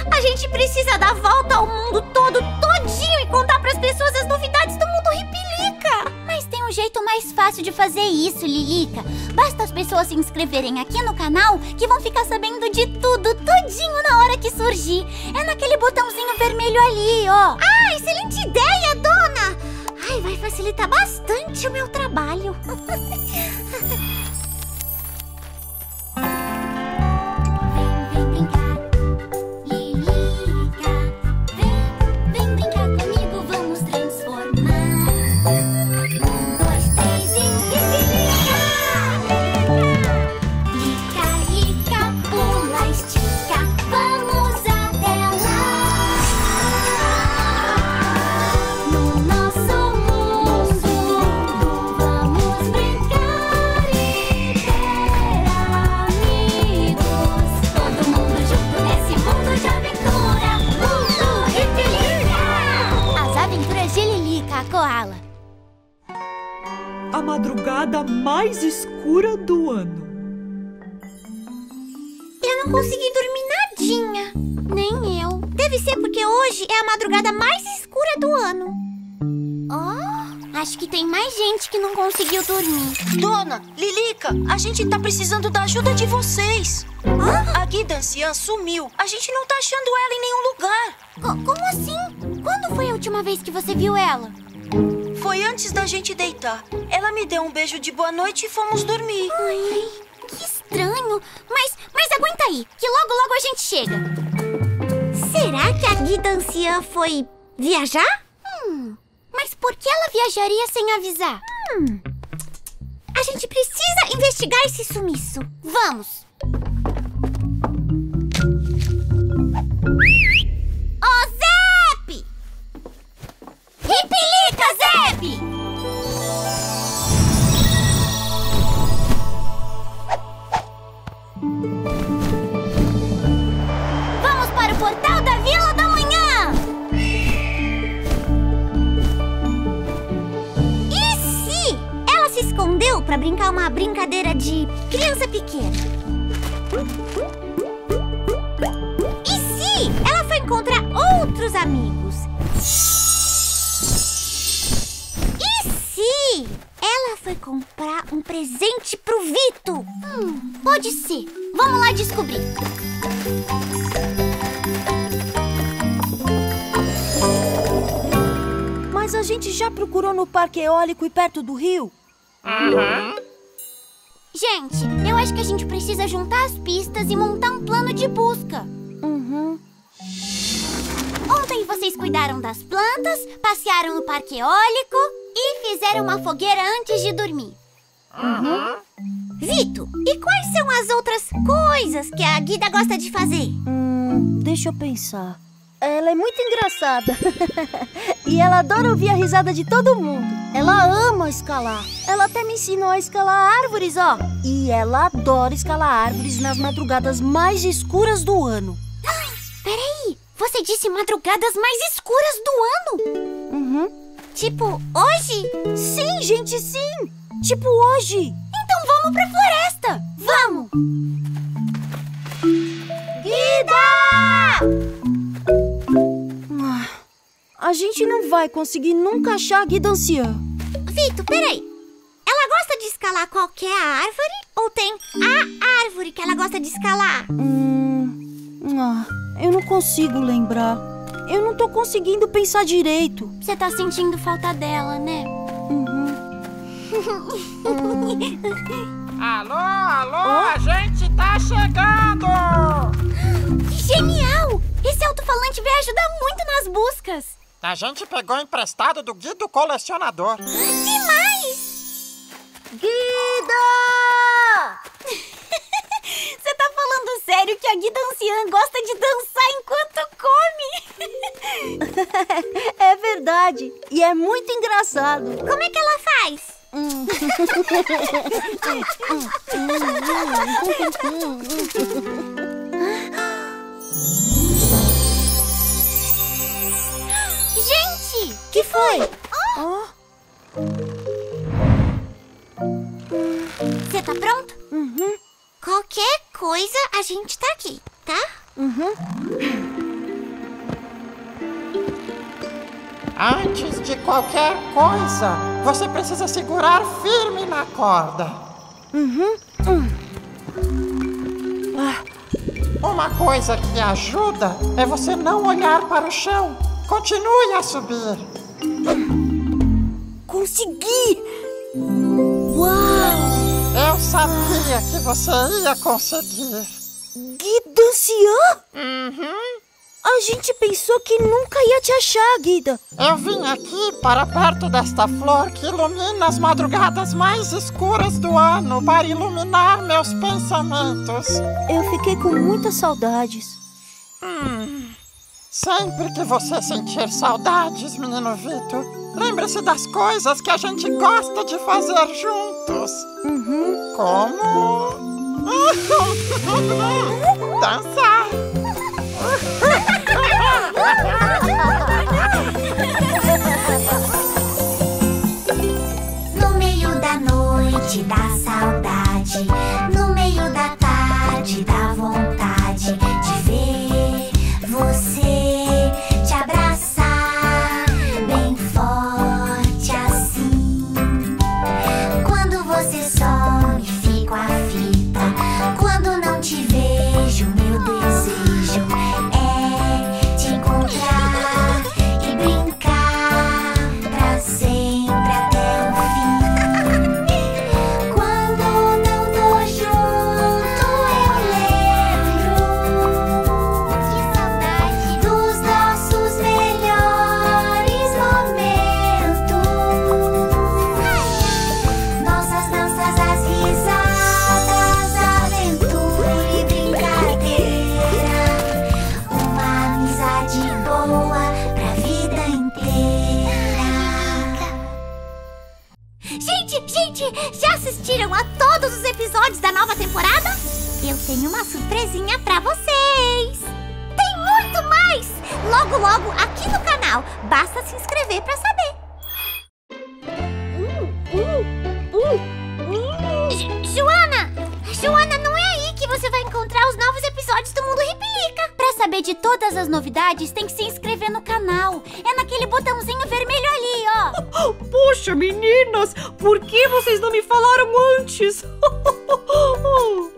A gente precisa dar a volta ao mundo todo, todinho, e contar pras pessoas as novidades do mundo Ripilica. Mas tem um jeito mais fácil de fazer isso, Lilica. Basta as pessoas se inscreverem aqui no canal que vão ficar sabendo de tudo, tudinho na hora que surgir. É naquele botãozinho vermelho ali, ó. Ah, excelente ideia, dona! Ai, vai facilitar bastante o meu trabalho. A madrugada mais escura do ano. Eu não consegui dormir nadinha. Nem eu. Deve ser porque hoje é a madrugada mais escura do ano. Oh, acho que tem mais gente que não conseguiu dormir. Dona, Lilica, a gente tá precisando da ajuda de vocês. A Guida Anciã sumiu. A gente não tá achando ela em nenhum lugar. Como assim? Quando foi a última vez que você viu ela? Foi antes da gente deitar. Ela me deu um beijo de boa noite e fomos dormir. Ai, que estranho. Mas aguenta aí, que logo a gente chega. Será que a Guida Anciã foi viajar? Mas por que ela viajaria sem avisar? A gente precisa investigar esse sumiço. Vamos! Ô, Zep! Ripilica, Zep! Vamos para o portal da Vila da Manhã! E se ela se escondeu para brincar uma brincadeira de criança pequena? E se ela foi encontrar outros amigos? E se ela foi comprar um presente pro Vito? Pode ser. Vamos lá descobrir. Mas a gente já procurou no parque eólico e perto do rio? Gente, eu acho que a gente precisa juntar as pistas e montar um plano de busca. Ontem vocês cuidaram das plantas, passearam no parque eólico e fizeram uma fogueira antes de dormir. Vito, e quais são as outras coisas que a Guida gosta de fazer? Deixa eu pensar. Ela é muito engraçada. E ela adora ouvir a risada de todo mundo. Ela ama escalar. Ela até me ensinou a escalar árvores, ó. E ela adora escalar árvores nas madrugadas mais escuras do ano. Peraí, você disse madrugadas mais escuras do ano? Tipo, hoje? Sim, gente, sim! Tipo hoje! Então vamos pra floresta! Vamos! Guida! A gente não vai conseguir nunca achar a Guida Anciã. Vito, peraí. Ela gosta de escalar qualquer árvore? Ou tem a árvore que ela gosta de escalar? Eu não consigo lembrar. Eu não tô conseguindo pensar direito. Você tá sentindo falta dela, né? Alô, a gente tá chegando! Que genial! Esse alto-falante vai ajudar muito nas buscas. A gente pegou emprestado do Guia do Colecionador. Demais! Guida! Você tá falando sério que a Guida Anciã gosta de dançar enquanto come? É verdade. E é muito engraçado. Como é que ela faz? Gente! Que foi? Você tá pronto? Qualquer coisa, a gente tá aqui, tá? Antes de qualquer coisa, você precisa segurar firme na corda. Uma coisa que ajuda é você não olhar para o chão. Continue a subir. Consegui! Uau! Eu sabia que você ia conseguir. Guido Anciã? A gente pensou que nunca ia te achar, Guida. Eu vim aqui para perto desta flor que ilumina as madrugadas mais escuras do ano para iluminar meus pensamentos. Eu fiquei com muitas saudades. Sempre que você sentir saudades, menino Vitor, lembre-se das coisas que a gente gosta de fazer juntos. Como dançar. No meio da noite dá saudade, no meio da tarde dá vontade de ver você, te abraçar bem forte assim. Quando você some, fico aflita. Quando não te vejo, meu desejo é te encontrar e brincar pra sempre até o fim. Quando não tô junto, eu lembro que saudade dos nossos melhores momentos. Nossas danças, as risadas, aventura e brincadeira. Uma amizade boa pra vida inteira. Gente, já assistiram a todos os episódios da nova temporada? Eu tenho uma surpresinha pra vocês. Tem muito mais! Logo aqui no canal. Basta se inscrever pra saber. Joana, não é aí que você vai encontrar os novos episódios do Mundo Ripilica. Pra saber de todas as novidades, tem que se inscrever no canal. É naquele botãozinho vermelho ali, ó. Poxa, meninas, por que vocês não me falaram antes?